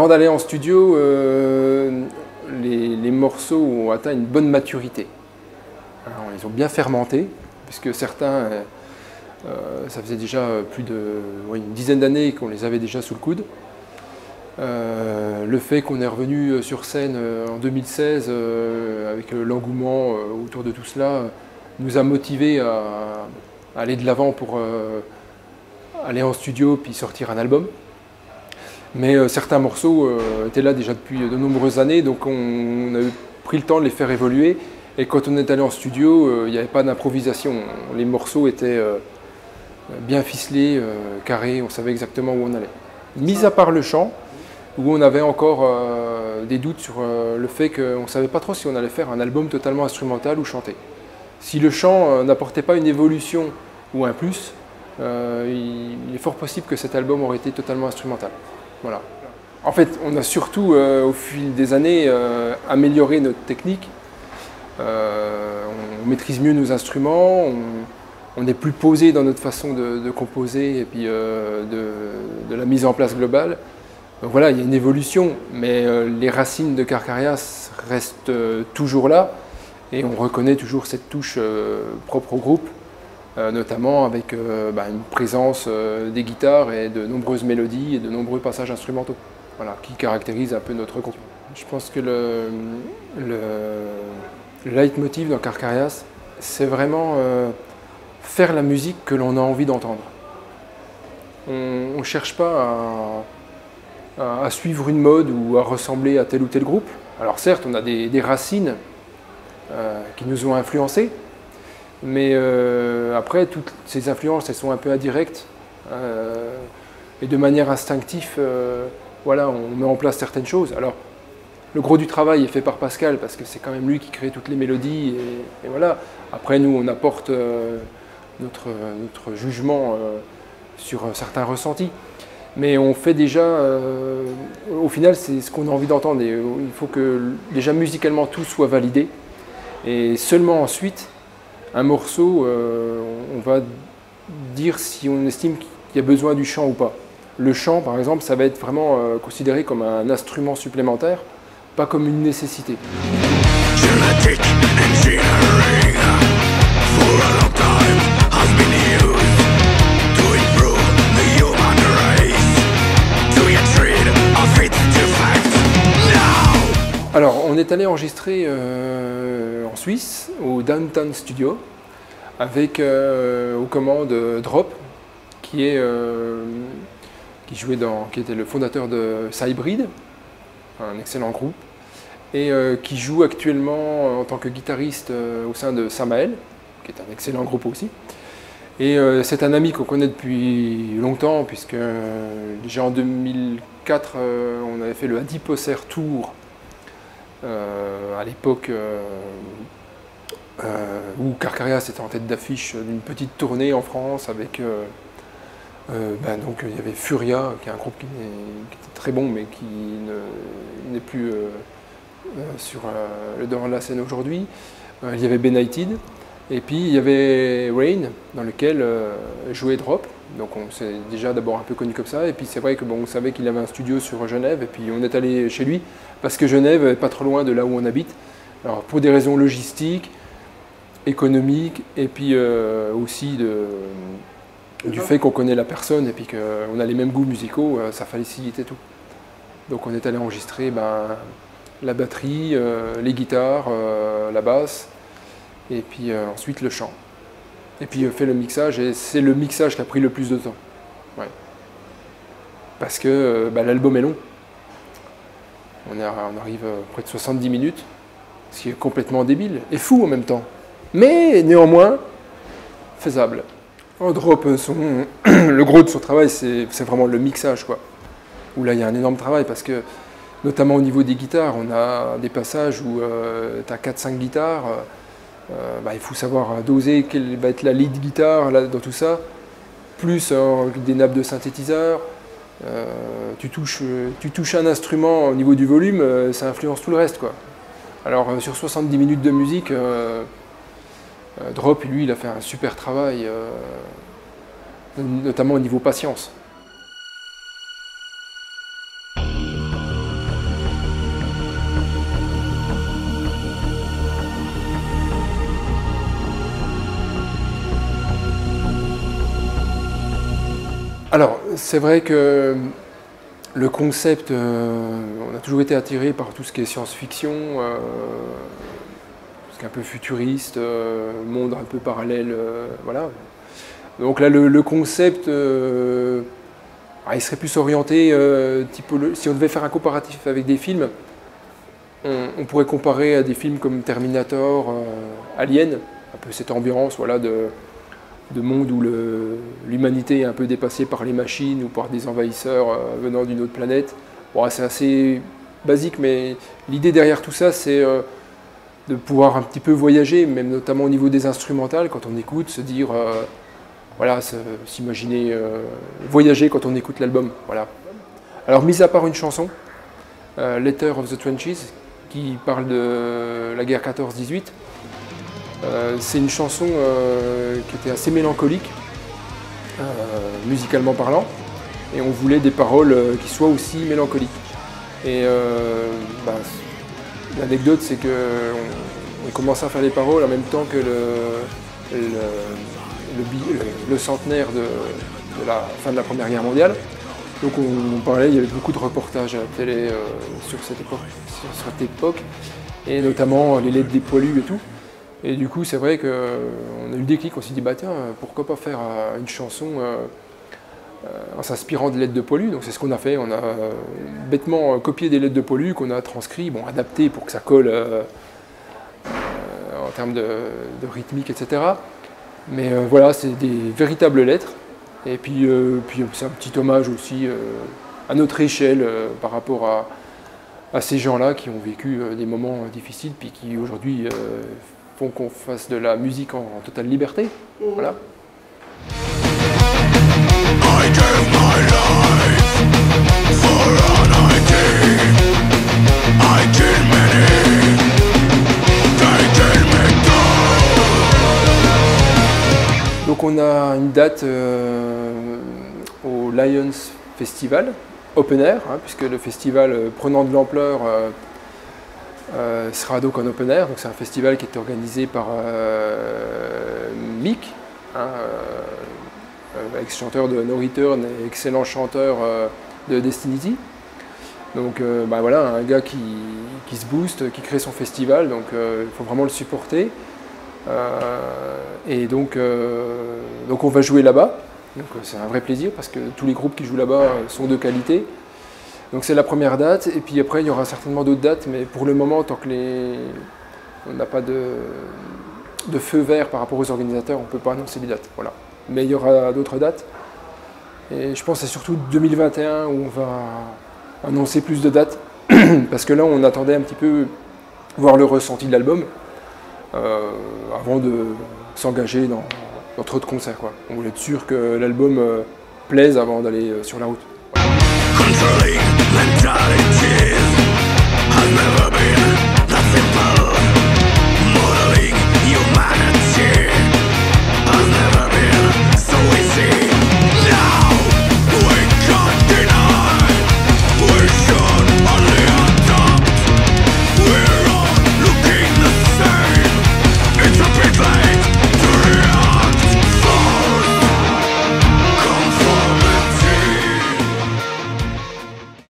avant d'aller en studio, les morceaux ont atteint une bonne maturité. Alors, ils ont bien fermenté, puisque certains, ça faisait déjà une dizaine d'années qu'on les avait déjà sous le coude. Le fait qu'on est revenu sur scène en 2016 avec l'engouement autour de tout cela nous a motivés à aller de l'avant pour aller en studio puis sortir un album. Mais certains morceaux étaient là déjà depuis de nombreuses années, donc on a pris le temps de les faire évoluer. Et quand on est allé en studio, il n'y avait pas d'improvisation. Les morceaux étaient bien ficelés, carrés, on savait exactement où on allait. Mis à part le chant, où on avait encore des doutes sur le fait qu'on ne savait pas trop si on allait faire un album totalement instrumental ou chanté. Si le chant n'apportait pas une évolution ou un plus, il est fort possible que cet album aurait été totalement instrumental. Voilà. En fait, on a surtout, au fil des années, amélioré notre technique. On maîtrise mieux nos instruments, on est plus posé dans notre façon de composer et puis de la mise en place globale. Donc voilà, il y a une évolution, mais les racines de Carcarias restent toujours là et on reconnaît toujours cette touche propre au groupe, notamment avec une présence des guitares et de nombreuses mélodies et de nombreux passages instrumentaux, voilà, qui caractérisent un peu notre groupe. Je pense que le leitmotiv dans Carcarias, c'est vraiment faire la musique que l'on a envie d'entendre. On ne cherche pas à suivre une mode ou à ressembler à tel ou tel groupe. Alors certes, on a des racines qui nous ont influencés, mais après, toutes ces influences, elles sont un peu indirectes et de manière instinctive, voilà, on met en place certaines choses. Alors, le gros du travail est fait par Pascal, parce que c'est quand même lui qui crée toutes les mélodies, et voilà. Après, nous, on apporte notre jugement sur certains ressentis. Mais on fait déjà, au final, c'est ce qu'on a envie d'entendre. Et il faut que déjà musicalement tout soit validé. Et seulement ensuite, un morceau, on va dire si on estime qu'il y a besoin du chant ou pas. Le chant, par exemple, ça va être vraiment considéré comme un instrument supplémentaire, pas comme une nécessité. Alors, on est allé enregistrer en Suisse, au Downtown Studio, avec aux commandes Drop, qui était le fondateur de Cybrid, un excellent groupe, et qui joue actuellement en tant que guitariste au sein de Samael, qui est un excellent groupe aussi. Et c'est un ami qu'on connaît depuis longtemps, puisque déjà en 2004, on avait fait le Adiposer Tour, à l'époque où Carcarias était en tête d'affiche d'une petite tournée en France avec donc il y avait Furia, qui est un groupe qui était très bon mais qui n'est plus sur le devant de la scène aujourd'hui. Il y avait Benighted et puis il y avait Rain dans lequel jouait Drop. Donc on s'est déjà d'abord un peu connu comme ça, et puis c'est vrai que on savait qu'il avait un studio sur Genève, et puis on est allé chez lui, parce que Genève n'est pas trop loin de là où on habite. Alors pour des raisons logistiques, économiques, et puis aussi du fait qu'on connaît la personne, et puis qu'on a les mêmes goûts musicaux, ça facilitait tout. Donc on est allé enregistrer la batterie, les guitares, la basse, et puis ensuite le chant. Et puis fait le mixage, et c'est le mixage qui a pris le plus de temps. Ouais. Parce que l'album est long. On arrive à près de 70 minutes, ce qui est complètement débile, et fou en même temps. Mais néanmoins, faisable. En Drop, le gros de son travail, c'est vraiment le mixage, quoi. Où là, il y a un énorme travail, parce que, notamment au niveau des guitares, on a des passages où tu as 4-5 guitares. Il faut savoir doser quelle va être la lead guitare dans tout ça, plus des nappes de synthétiseur. Tu touches un instrument au niveau du volume, ça influence tout le reste, quoi. Alors sur 70 minutes de musique, Drop, lui, il a fait un super travail, notamment au niveau patience. Alors, c'est vrai que le concept, on a toujours été attiré par tout ce qui est science-fiction, ce qui est un peu futuriste, monde un peu parallèle, voilà. Donc là, le concept, il serait plus orienté, si on devait faire un comparatif avec des films, on pourrait comparer à des films comme Terminator, Alien, un peu cette ambiance, voilà, de monde où l'humanité est un peu dépassée par les machines ou par des envahisseurs venant d'une autre planète. Bon, c'est assez basique, mais l'idée derrière tout ça, c'est de pouvoir un petit peu voyager, même notamment au niveau des instrumentales, quand on écoute, se dire, voilà, s'imaginer voyager quand on écoute l'album. Voilà. Alors, mis à part une chanson, Letter of the Trenches, qui parle de la guerre 14-18, c'est une chanson qui était assez mélancolique, musicalement parlant, et on voulait des paroles qui soient aussi mélancoliques. Et l'anecdote, c'est qu'on commençait à faire les paroles en même temps que le centenaire de la fin de la Première Guerre mondiale. Donc on parlait, il y avait beaucoup de reportages à la télé sur cette époque, et notamment les lettres des poilus et tout. Et du coup, c'est vrai qu'on a eu le déclic, on s'est dit, bah tiens, pourquoi pas faire une chanson en s'inspirant des lettres de poilus. Donc c'est ce qu'on a fait, on a bêtement copié des lettres de poilus qu'on a transcrit, bon, adapté pour que ça colle en termes de rythmique, etc. Mais voilà, c'est des véritables lettres. Et puis c'est un petit hommage aussi à notre échelle par rapport à ces gens-là qui ont vécu des moments difficiles, puis qui aujourd'hui font qu'on fasse de la musique en totale liberté. Voilà. I gave my life for an idea. I killed many, they killed me too. Donc on a une date au Lions Festival, open air, hein, puisque le festival prenant de l'ampleur sera donc en open air. Donc c'est un festival qui est organisé par Mick, hein, ex-chanteur de No Return et excellent chanteur de Destiny. Donc voilà, un gars qui se booste, qui crée son festival, donc il faut vraiment le supporter. Et donc on va jouer là-bas. Donc c'est un vrai plaisir parce que tous les groupes qui jouent là-bas sont de qualité. Donc c'est la première date, et puis après il y aura certainement d'autres dates, mais pour le moment, tant que on n'a pas de feu vert par rapport aux organisateurs, on ne peut pas annoncer les dates. Voilà. Mais il y aura d'autres dates. Et je pense que c'est surtout 2021 où on va annoncer plus de dates, parce que là on attendait un petit peu voir le ressenti de l'album avant de s'engager dans trop de concerts, quoi. On voulait être sûr que l'album plaise avant d'aller sur la route. Controlling mentality.